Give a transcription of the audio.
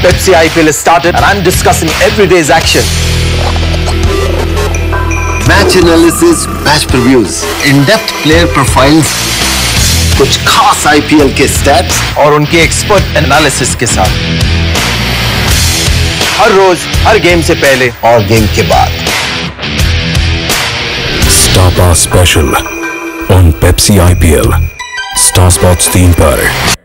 Pepsi IPL is started and I'm discussing every day's action. Match analysis, match previews, in-depth player profiles, कुछ खास IPL के stats और उनके expert analysis के साथ हर रोज हर गेम से पहले और गेम के बाद। Star Pass Special on Pepsi IPL. Star Sports 3 पर।